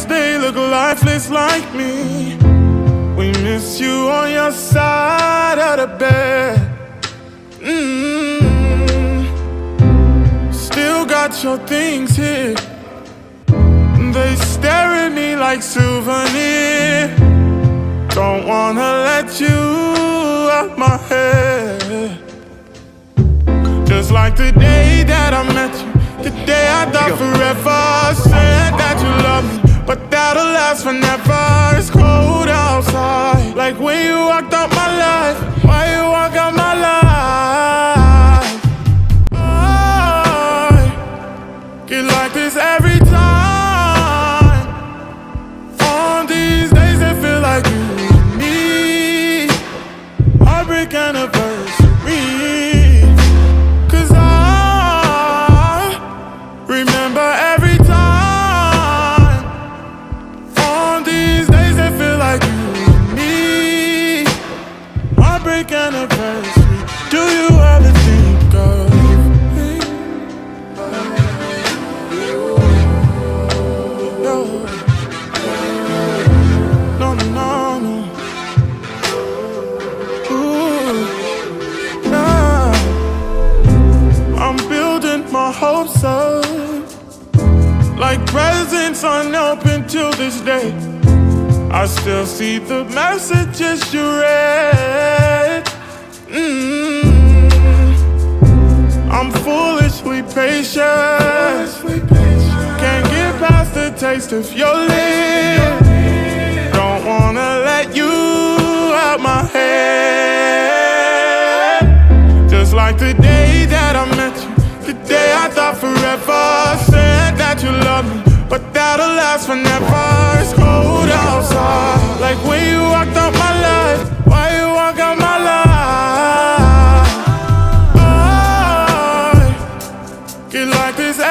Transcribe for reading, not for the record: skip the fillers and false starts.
next day look lifeless like me. We miss you on your side of the bed. Still got your things here. They stare at me like souvenir. Don't wanna let you out my head. Just like the day that I met you, the day I thought forever. Said that you love me, but that'll last forever. It's cold outside, like when you walked out my life. Why you walk out my life? I get like this every time. On these days that feel like you and me. Heartbreak Anniversary. Cause I remember every time. On these days that feel like you and me. Heartbreak Anniversary. Do you ever think of me? No, no, no, no. Ooh, nah. I'm building my hopes up, like presents unopened till this day. I still see the messages you read. I'm foolishly patient. Can't get past the taste of your lips. Don't wanna let you out my head. Just like the day that I met you, the day I thought forever. Said that you love me, but that'll last forever. It's cold outside, like when you walked out my life. Why you walk out my life? I get like this